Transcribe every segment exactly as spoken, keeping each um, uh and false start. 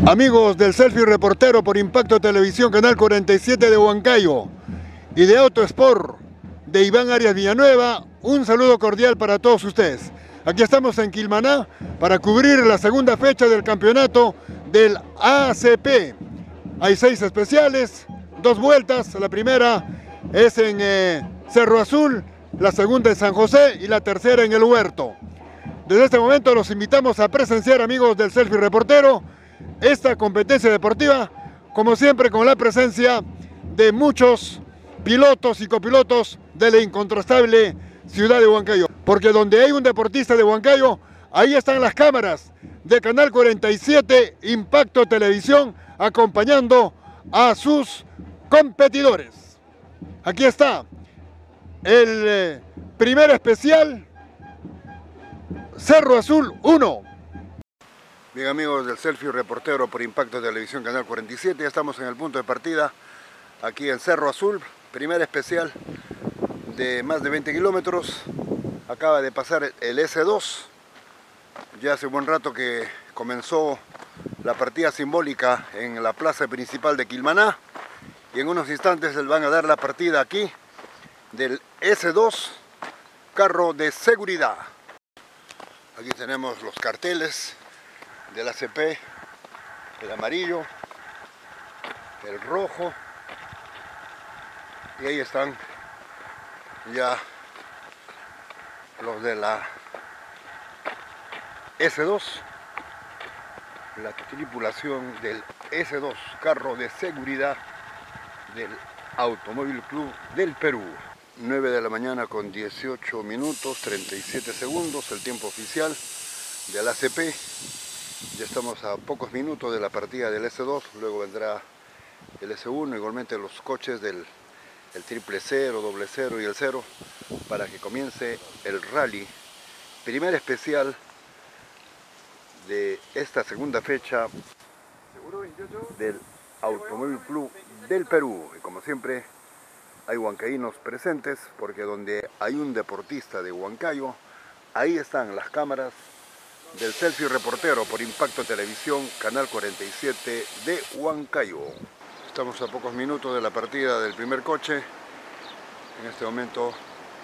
Amigos del Selfie Reportero por Impacto Televisión, Canal cuarenta y siete de Huancayo, y de Autosport de Iván Arias Villanueva, un saludo cordial para todos ustedes. Aquí estamos en Quilmaná para cubrir la segunda fecha del campeonato del A C P. Hay seis especiales, dos vueltas. La primera es en eh, Cerro Azul, la segunda en San José y la tercera en El Huerto. Desde este momento los invitamos a presenciar, amigos del Selfie Reportero, esta competencia deportiva, como siempre con la presencia de muchos pilotos y copilotos de la incontrastable ciudad de Huancayo. Porque donde hay un deportista de Huancayo, ahí están las cámaras de Canal cuarenta y siete Impacto Televisión acompañando a sus competidores. Aquí está el eh, primer especial, Cerro Azul uno. Bien, amigos del Selfie Reportero por Impacto Televisión Canal cuarenta y siete, ya estamos en el punto de partida aquí en Cerro Azul, primer especial de más de veinte kilómetros. Acaba de pasar el S dos, ya hace un buen rato que comenzó la partida simbólica en la plaza principal de Quilmaná, y en unos instantes les van a dar la partida aquí del S dos, carro de seguridad. Aquí tenemos los carteles del A C P, el amarillo, el rojo, y ahí están ya los de la S dos, la tripulación del S dos, carro de seguridad del Automóvil Club del Perú. nueve de la mañana con dieciocho minutos, treinta y siete segundos, el tiempo oficial del A C P. Ya estamos a pocos minutos de la partida del S dos, luego vendrá el S uno, igualmente los coches del el triple cero, doble cero y el cero, para que comience el rally, primer especial de esta segunda fecha del Automóvil Club del Perú. Y como siempre, hay huancaínos presentes, porque donde hay un deportista de Huancayo, ahí están las cámaras del Selfie Reportero por Impacto Televisión, Canal cuarenta y siete de Huancayo. Estamos a pocos minutos de la partida del primer coche. En este momento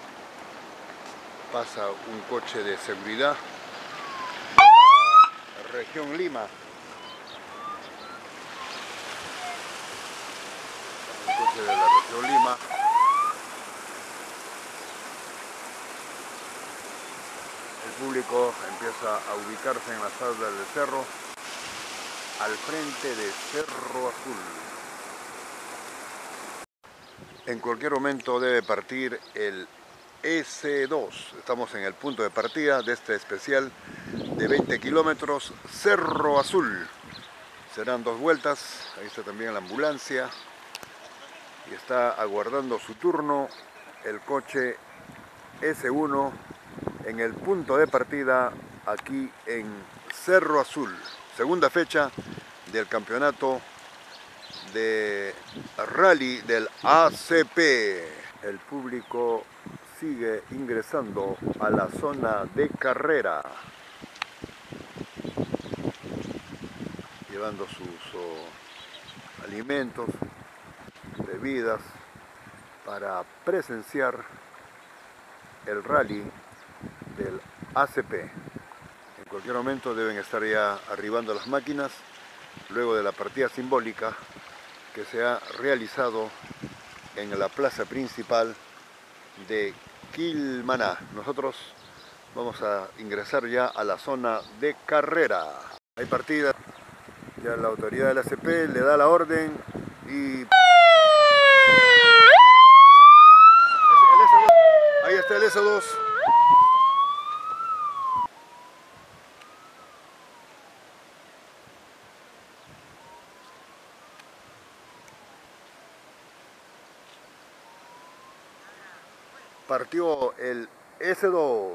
pasa un coche de seguridad de la región Lima. Un coche de la región Lima. El público empieza a ubicarse en las faldas del cerro, al frente de Cerro Azul. En cualquier momento debe partir el S dos. Estamos en el punto de partida de este especial de veinte kilómetros, Cerro Azul. Serán dos vueltas. Ahí está también la ambulancia y está aguardando su turno el coche S uno en el punto de partida aquí en Cerro Azul. Segunda fecha del campeonato de rally del A C P. El público sigue ingresando a la zona de carrera, llevando sus oh, alimentos, bebidas, para presenciar el rally del A C P. En cualquier momento deben estar ya arribando las máquinas, luego de la partida simbólica que se ha realizado en la plaza principal de Quilmaná. Nosotros vamos a ingresar ya a la zona de carrera. Hay partida, ya la autoridad del A C P le da la orden y... Ahí está el S dos. Partió el S dos.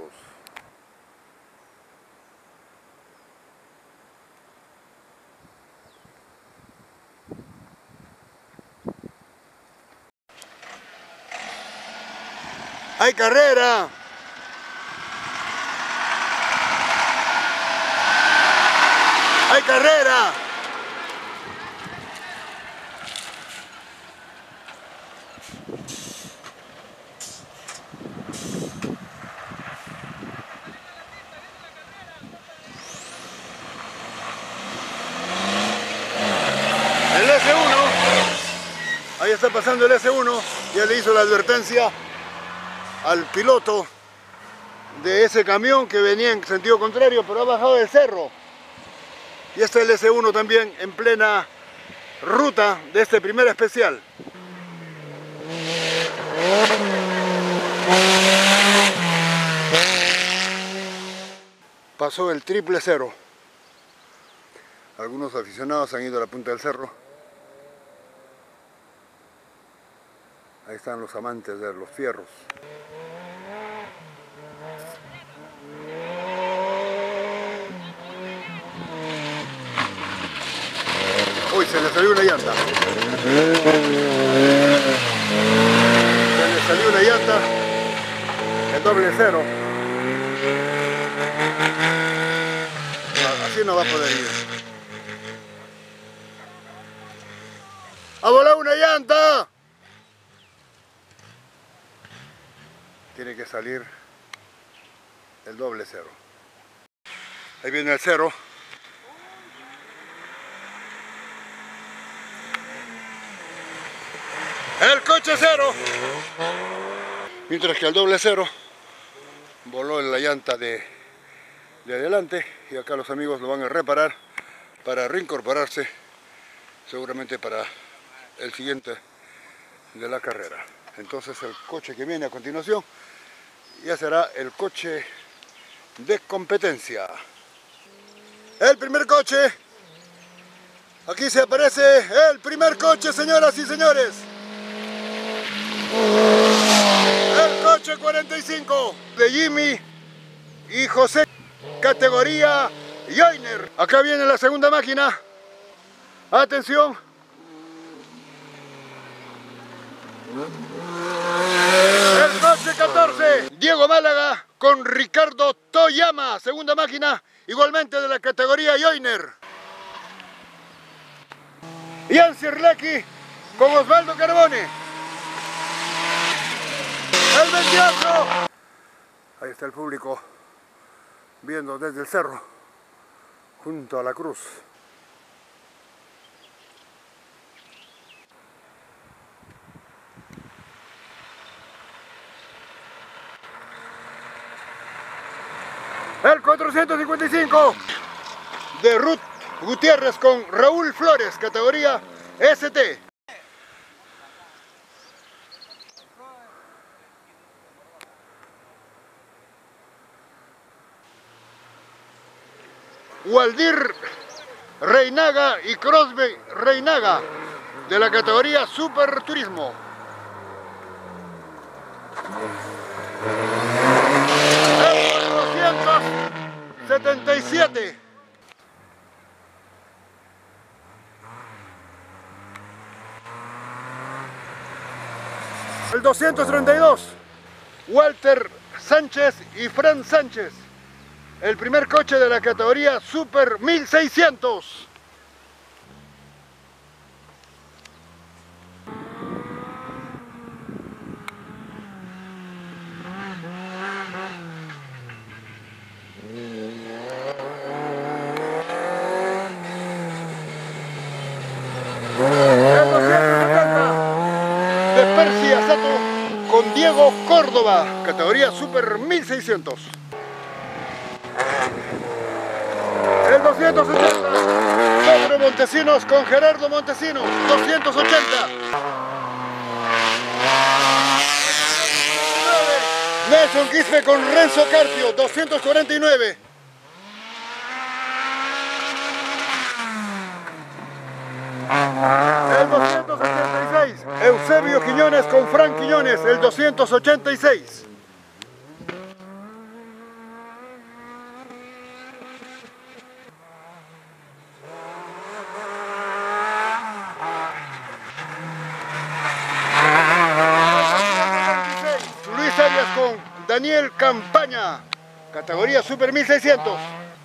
¡Hay carrera! ¡Hay carrera! El ese uno, ahí está pasando el ese uno, ya le hizo la advertencia al piloto de ese camión que venía en sentido contrario, pero ha bajado del cerro. Y está el ese uno también en plena ruta de este primer especial. Pasó el triple cero. Algunos aficionados han ido a la punta del cerro. Ahí están los amantes de los fierros. Uy, se le salió una llanta. Se le salió una llanta. El doble cero. Así no va a poder ir. ¡Ha volado una llanta! Tiene que salir el doble cero. Ahí viene el cero. El coche cero. Mientras que el doble cero voló en la llanta de, de adelante, y acá los amigos lo van a reparar para reincorporarse seguramente para el siguiente de la carrera. Entonces el coche que viene a continuación ya será el coche de competencia. El primer coche. Aquí se aparece el primer coche, señoras y señores. El coche cuarenta y cinco de Jimmy y José, categoría Joyner. Acá viene la segunda máquina. Atención. El coche catorce, Diego Málaga con Ricardo Toyama, segunda máquina, igualmente de la categoría Joyner. Ian Cirlecki con Osvaldo Carbone. El veintiocho. Ahí está el público viendo desde el cerro, junto a la cruz. El cuatrocientos cincuenta y cinco de Ruth Gutiérrez con Raúl Flores, categoría ese te. Waldir Reinaga y Crosby Reinaga de la categoría Super Turismo. El cuatrocientos setenta y siete. El doscientos treinta y dos. Walter Sánchez y Fran Sánchez. El primer coche de la categoría Super mil seiscientos. El doscientos setenta de Percy Sato con Diego Córdoba, categoría Super mil seiscientos. El doscientos ochenta, Pedro Montesinos con Gerardo Montesinos, doscientos ochenta. Nelson Quispe con Renzo Carpio, doscientos cuarenta y nueve. El doscientos ochenta y seis, Eusebio Quiñones con Frank Quiñones, el doscientos ochenta y seis. Luis Arias con Daniel Campaña, categoría Super mil seiscientos.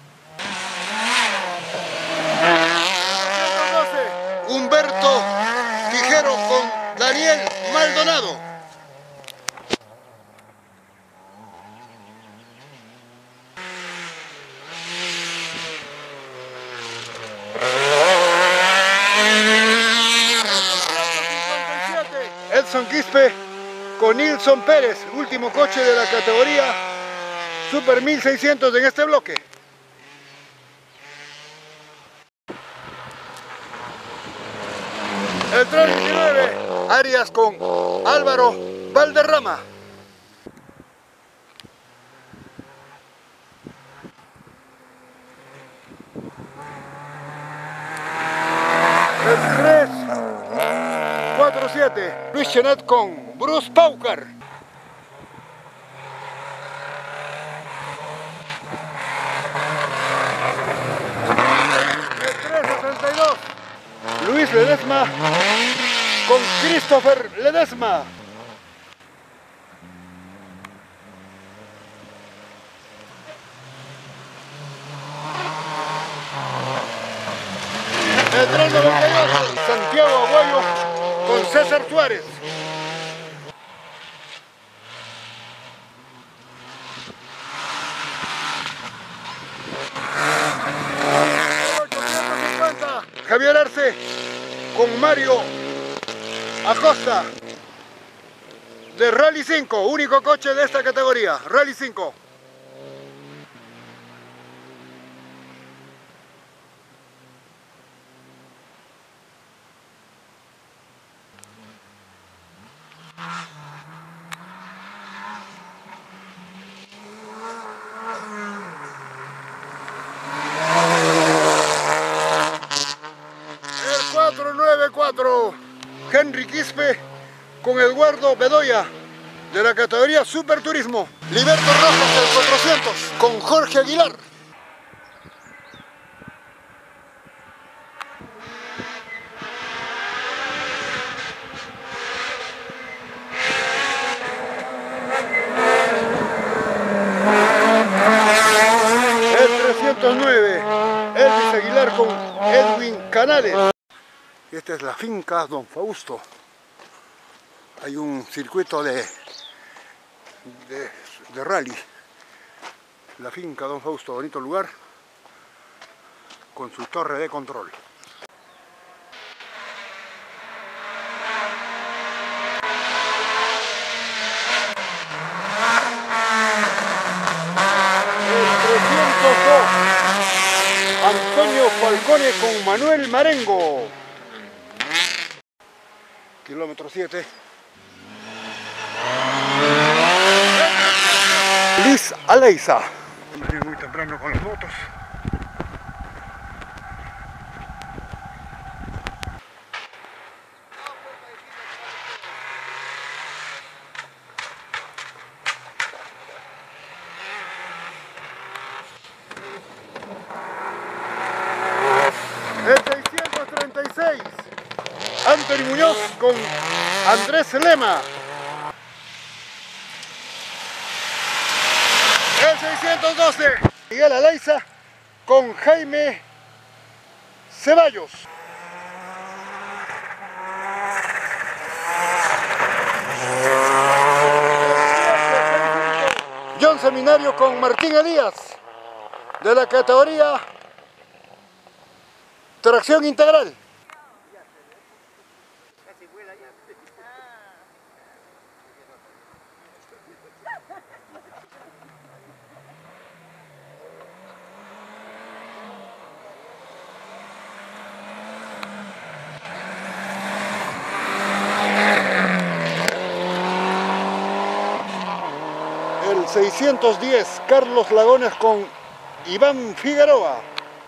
Humberto Tijero con Daniel Maldonado. Edson Quispe con Nilson Pérez, último coche de la categoría Super mil seiscientos en este bloque. El tres veintinueve, Arias con Álvaro Valderrama. El tres cuatro siete, Luis Chenet con Bruce Paucar. El tres sesenta y dos, Luis Ledesma con Christopher Ledesma. El tres noventa y ocho, Santiago Aguayo con César Suárez. El ochocientos cincuenta, Javier Arce con Mario Acosta de Rally cinco, único coche de esta categoría, Rally cinco. El cuatro nueve cuatro, Henry Quispe con Eduardo Bedoya de la categoría Super Turismo. Liberto Rojas del cuatrocientos con Jorge Aguilar. El trescientos nueve, Elvis Aguilar con Edwin Canales. Y esta es la finca Don Fausto. Hay un circuito de, de, de rally. La finca Don Fausto, bonito lugar, con su torre de control. El trescientos dos, Antonio Falcone con Manuel Marengo. Kilómetro siete. Luis Aleiza. Venía muy temprano con las motos. El seiscientos treinta y seis, Anthony Muñoz con Andrés Lema. El seiscientos doce, Miguel Aleiza con Jaime Ceballos. John Seminario con Martín Elías de la categoría Tracción Integral. El seiscientos diez, Carlos Lagones con Iván Figueroa.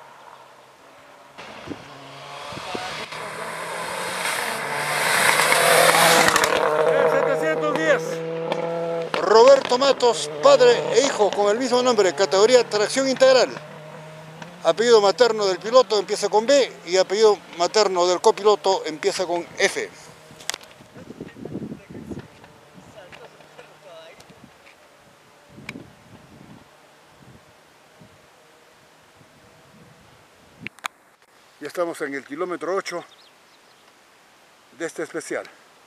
El setecientos diez, Roberto Matos, padre e hijo con el mismo nombre, categoría Tracción Integral. Apellido materno del piloto empieza con B y apellido materno del copiloto empieza con F. Ya estamos en el kilómetro ocho de este especial.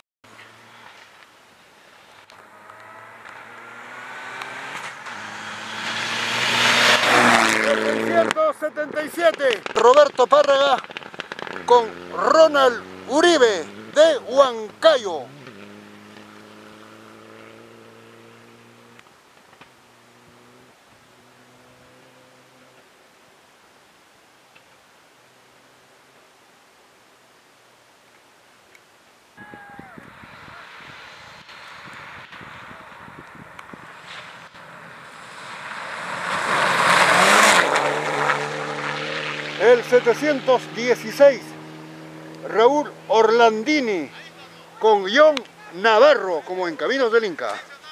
seiscientos setenta y siete, Roberto Párraga con Ronald Uribe de Huancayo. El setecientos dieciséis, Raúl Orlandini, con John Navarro como en Caminos del Inca.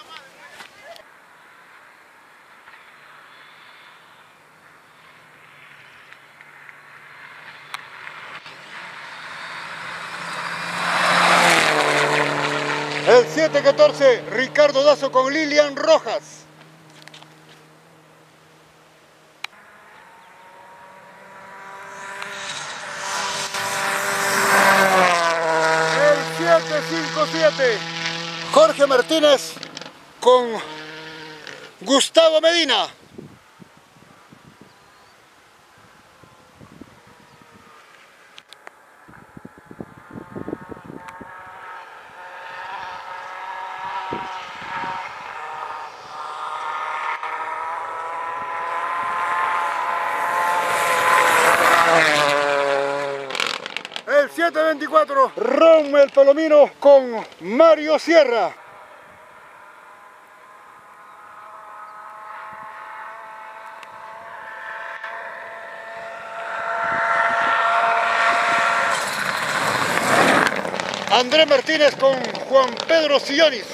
El siete catorce, Ricardo Dazo con Lilian Rojas. El siete cinco siete, Jorge Martínez con Gustavo Medina. El siete veinticuatro, Rommel Palomino con Mario Sierra. Andrés Martínez con Juan Pedro Sillonis.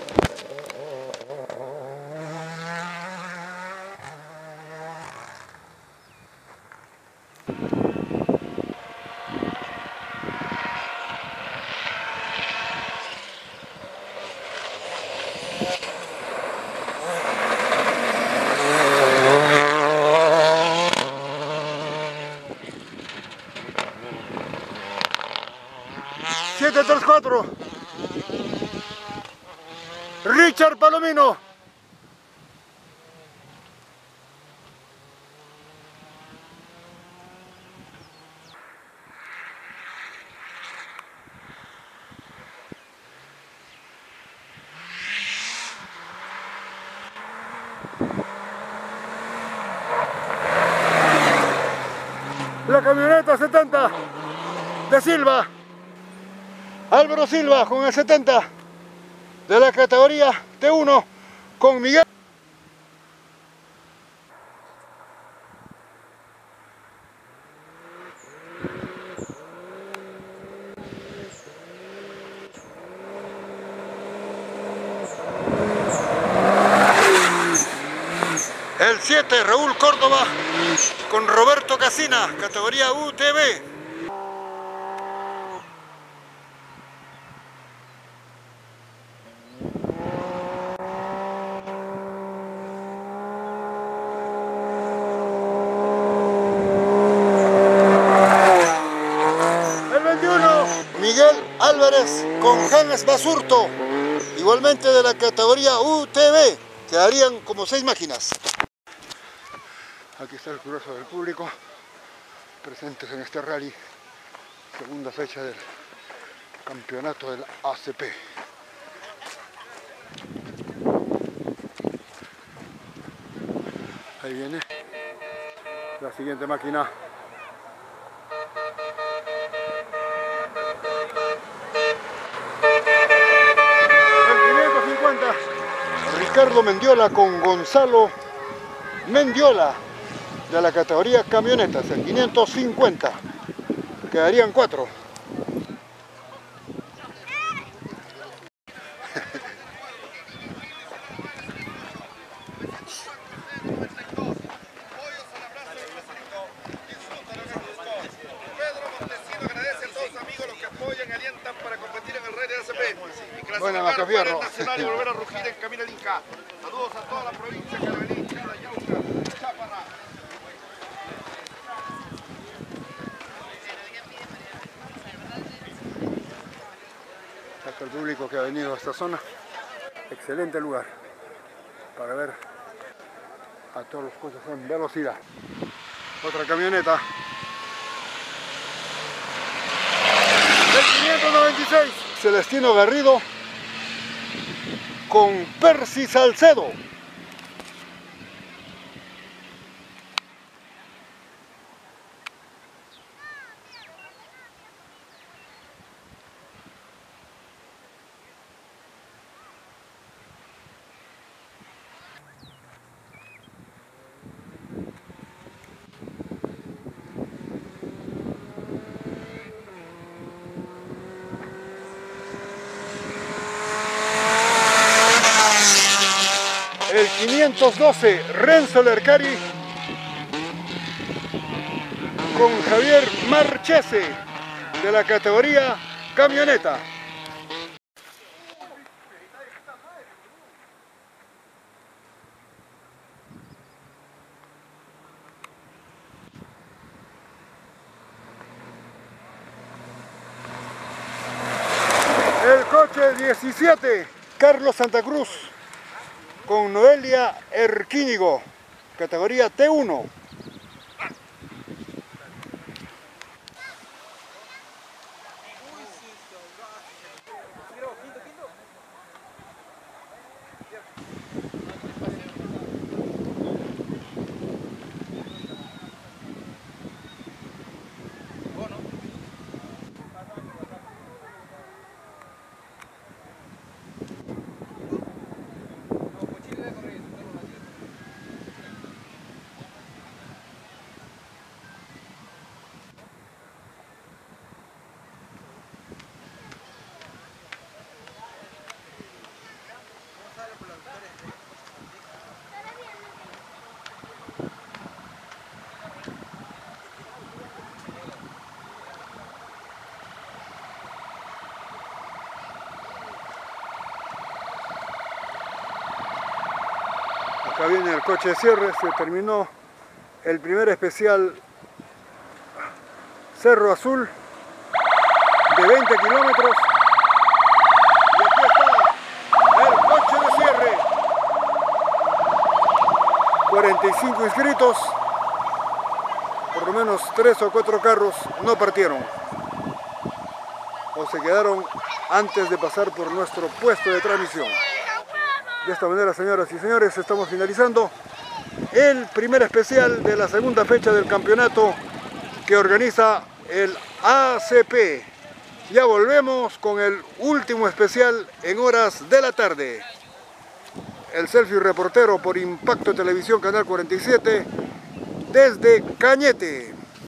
siete tres cuatro, Richard Palomino. La camioneta setenta de Silva, Álvaro Silva con el setenta de la categoría T uno con Miguel. El siete, Raúl Córdoba con Roberto Casina, categoría U T V. El veintiuno, Miguel Álvarez con Hans Basurto, igualmente de la categoría U T V. Quedarían como seis máquinas. Aquí está el grueso del público presentes en este rally, segunda fecha del campeonato del A C P. Ahí viene la siguiente máquina. El quinientos cincuenta, Ricardo Mendiola con Gonzalo Mendiola, de la categoría camionetas, el quinientos cincuenta. Quedarían cuatro. Buena, Macafierro. Y volver a rugir en Camino del Inca. Saludos a toda la provincia de Carabalí, Chala, Yauca, Chápara. Hasta el público que ha venido a esta zona. Excelente lugar para ver a todos los coches en velocidad. Otra camioneta. El quinientos noventa y seis, Celestino Garrido con Percy Salcedo. quinientos doce Renzo Lercari con Javier Marchese de la categoría camioneta. El coche diecisiete, Carlos Santa Cruz, con Noelia Erquíñigo, categoría T uno. Acá viene el coche de cierre, se terminó el primer especial Cerro Azul de veinte kilómetros. Y aquí está el coche de cierre. cuarenta y cinco inscritos, por lo menos tres o cuatro carros no partieron o se quedaron antes de pasar por nuestro puesto de transmisión. De esta manera, señoras y señores, estamos finalizando el primer especial de la segunda fecha del campeonato que organiza el A C P. Ya volvemos con el último especial en horas de la tarde. El selfie reportero por Impacto Televisión, Canal cuarenta y siete, desde Cañete.